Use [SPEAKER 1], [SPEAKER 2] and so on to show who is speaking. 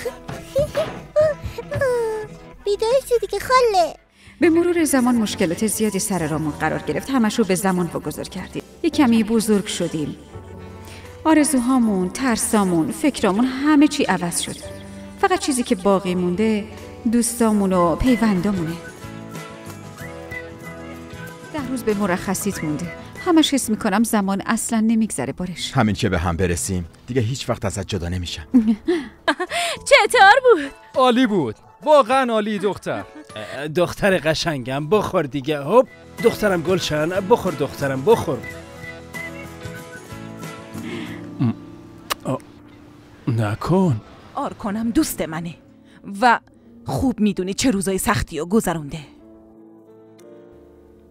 [SPEAKER 1] بیدار شدی که خاله.
[SPEAKER 2] به مرور زمان مشکلات زیادی سر رامون قرار گرفت. همش رو به زمان واگذار کردیم. یه کمی بزرگ شدیم. آرزوهامون، ترسامون، فکرامون همه چی عوض شد. فقط چیزی که باقی مونده دوستامون و پیوندامونه. 10 روز به مرخصیت مونده. همش حس میکنم زمان اصلا نمیگذره بارش.
[SPEAKER 3] همین که به هم برسیم دیگه هیچ وقت ازت جدا نمیشم.
[SPEAKER 4] چطور بود؟
[SPEAKER 5] عالی بود، واقعا عالی دختر.
[SPEAKER 6] دختر قشنگم بخور دیگه. هپ دخترم گلشن، بخور دخترم بخور. نکن.
[SPEAKER 4] آرکانم دوست منه و خوب میدونی چه روزای سختی رو گذرونده.